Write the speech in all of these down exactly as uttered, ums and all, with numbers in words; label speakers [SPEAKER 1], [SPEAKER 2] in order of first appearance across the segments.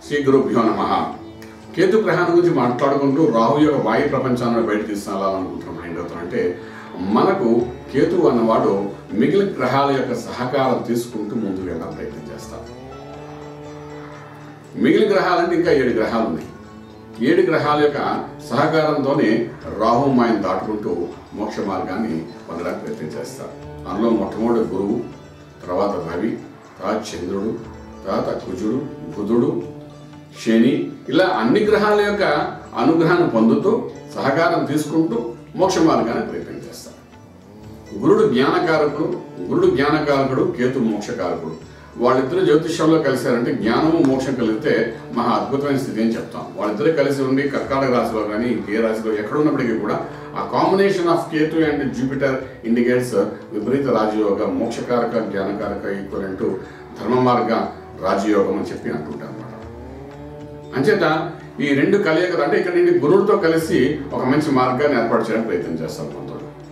[SPEAKER 1] శ్రీ గురుభ్యో నమః. కేతు గ్రహాన్ని గురించి మాట్లాడుకుంటూ రాహు యొక్క వాయు ప్రపంచాన్ని బయట తీసుకురావాలనుకుంటున్నాం. ఏం చెప్తానంటే, మనకు కేతు అన్నవాడు మిగిలిన గ్రహాల యొక్క సహకారం తీసుకుంటూ ముందుకు వెళ్ళాలని ప్రయత్నం చేస్తారు. మిగిలిన గ్రహాలంటే ఇంకా ఏడు గ్రహాలు ఉన్నాయి. ఏడు గ్రహాల యొక్క సహకారంతోనే రాహు మాయను దాటుకుంటూ మోక్ష మార్గాన్ని పొందడానికి ప్రయత్నం చేస్తారు. అందులో మొట్టమొదటి గురువు, తర్వాత రవి, తర్వాత చంద్రుడు, తర్వాత కుజుడు, బుధుడు, శని, ఇలా అన్ని గ్రహాల యొక్క అనుగ్రహాన్ని పొందుతూ సహకారం తీసుకుంటూ మోక్ష మార్గాన్ని ప్రయత్నం చేస్తారు. గురుడు జ్ఞానకారకుడు, గురుడు జ్ఞానకారకుడు, కేతు మోక్షకారకుడు. వాళ్ళిద్దరు జ్యోతిష్యంలో కలిశారంటే జ్ఞానము మోక్షం కలిగితే మహా అద్భుతమైన స్థితి అని చెప్తాం. వాళ్ళిద్దరు కలిసి ఉండి కర్కాటక రాశిలో కానీ ఏ రాశిలో ఎక్కడున్నప్పటికీ కూడా ఆ combination of Ketu and Jupiter indicates విపరీత రాజయోగ, మోక్షకారక, జ్ఞానకారక ఈక్వలెంట్ ధర్మ మార్గ రాజయోగం అని చెప్పి అంటుంటారు అనమాట. అంచేత ఈ రెండు కలియక అంటే ఇక్కడ నుండి గురుడితో కలిసి ఒక మంచి మార్గాన్ని ఏర్పాటు చేయడానికి ప్రయత్నం చేస్తారు కొంత.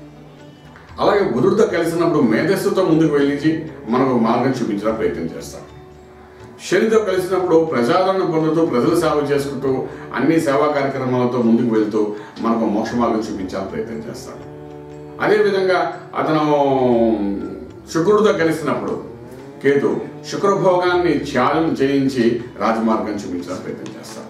[SPEAKER 1] అలాగే బుధుడితో కలిసినప్పుడు మేధస్సుతో ముందుకు వెళ్ళి మనకు మార్గం చూపించడానికి ప్రయత్నం చేస్తాం. శనితో కలిసినప్పుడు ప్రజాదరణ పొందుతూ ప్రజలు సేవ చేసుకుంటూ అన్ని సేవా కార్యక్రమాలతో ముందుకు వెళ్తూ మనకు మోక్ష మార్గం చూపించాలని ప్రయత్నం చేస్తాడు. అదేవిధంగా అతను శుక్రుడితో కలిసినప్పుడు కేతు శుక్రభోగాన్ని త్యాగం చేయించి రాజమార్గం చూపించడానికి ప్రయత్నం చేస్తాడు.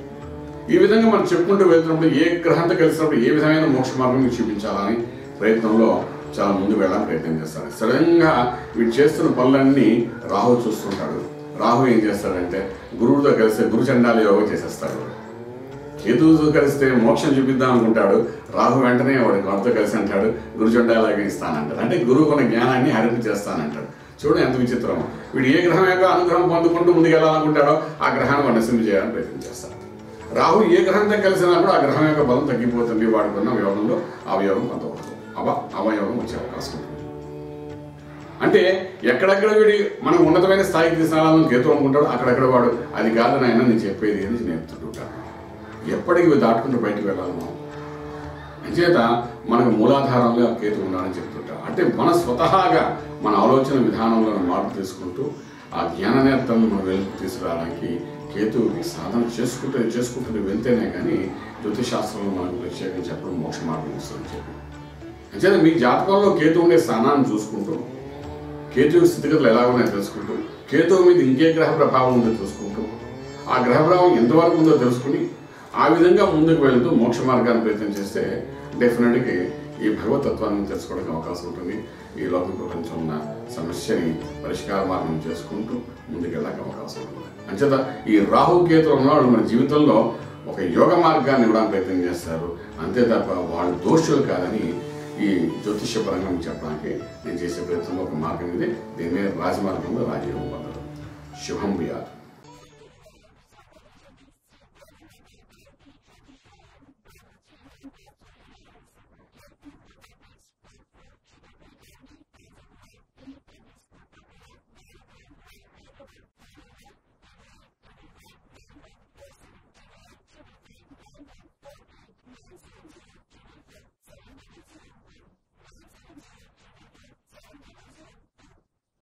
[SPEAKER 1] ఈ విధంగా మనం చెప్పుకుంటూ వెళ్తున్నప్పుడు ఏ గ్రహంతో కలిసినప్పుడు ఏ విధమైన మోక్ష మార్గం చూపించాలని ప్రయత్నంలో చాలా ముందుకు వెళ్ళడానికి ప్రయత్నం చేస్తాడు. సడన్గా వీడు చేస్తున్న పనులన్నీ రాహు చూస్తుంటాడు. రాహు ఏం చేస్తాడంటే గురువుతో కలిస్తే గురుచండాల యోగం చేసేస్తాడు. కేతువుతో కలిస్తే మోక్షం చూపిద్దాం అనుకుంటాడు. రాహు వెంటనే వాడు వాడితో కలిసి అంటాడు గురుచండాలాగా ఇస్తానంటాడు. అంటే గురువు కొన్న జ్ఞానాన్ని హరింపు చేస్తానంటాడు. చూడండి ఎంత విచిత్రం. వీడు ఏ గ్రహం యొక్క అనుగ్రహం పొందుకుంటూ ముందుకు వెళ్ళాలనుకుంటాడో ఆ గ్రహాన్ని వాడు నశింపు చేయాలని ప్రయత్నం చేస్తాడు. రాహు ఏ గ్రహంతో కలిసినప్పుడు ఆ గ్రహం యొక్క బలం తగ్గిపోతుంది. వాడుకున్న యోగంలో అవయోగం కొంతవరకు అవ అవయోగం వచ్చే అవకాశం ఉంటుంది. అంటే ఎక్కడెక్కడ వీడి మనం ఉన్నతమైన స్థాయికి తీసుకురావాలని కేతు అనుకుంటాడు. అక్కడెక్కడ వాడు అది కాదని అయినా నేను చెప్పేది అని నేర్పుతుంటాను. ఎప్పటికి ఇవి దాటుకుంటూ బయటకు వెళ్ళాలి మనం. అంచేత మనకు మూలాధారంలో కేతు ఉన్నాడని చెప్తుంటాం. అంటే మన స్వతహాగా మన ఆలోచన విధానంలో మార్పు తీసుకుంటూ ఆ జ్ఞాన నేత్రాలను మనం వెలుగు తీసుకురావడానికి కేతువుకి సాధన చేసుకుంటూ చేసుకుంటూ వెళ్తేనే కానీ జ్యోతిశాస్త్రంలో మనకు ప్రత్యేకించి అప్పుడు మోక్ష మార్గం వస్తుందని చెప్పి. అంచేత మీ జాతకంలో కేతువు ఉండే స్థానాన్ని చూసుకుంటూ కేతువు స్థితిగతులు ఎలా ఉన్నాయో తెలుసుకుంటూ కేతువు మీద ఇంకే గ్రహ ప్రభావం ఉందో చూసుకుంటూ ఆ గ్రహ ప్రభావం ఎంతవరకు ఉందో తెలుసుకుని ఆ విధంగా ముందుకు వెళ్తూ మోక్ష మార్గాన్ని ప్రయత్నం చేస్తే డెఫినెట్గా ఈ భగవతత్వాన్ని తెలుసుకోవడానికి అవకాశం ఉంటుంది. ఈ లౌకిక ప్రపంచంలో ఉన్న సమస్యని పరిష్కార మార్గం చేసుకుంటూ ముందుకు వెళ్ళడానికి అవకాశం ఉంటుంది. అంచేత ఈ రాహు కేతువులు ఉన్నవాళ్ళు మన జీవితంలో ఒక యోగ మార్గాన్ని ఇవ్వడానికి ప్రయత్నం చేస్తారు. అంతే తప్ప వాళ్ళు దోషులు కాదని ఈ జ్యోతిష్యపరంగా చెప్పడానికి నేను చేసే ప్రయత్నంలో ఒక మార్గం ఇది. దీని మీద రాజమార్గంలో రాజయోగం పొందడం శుభం వ్యాధి.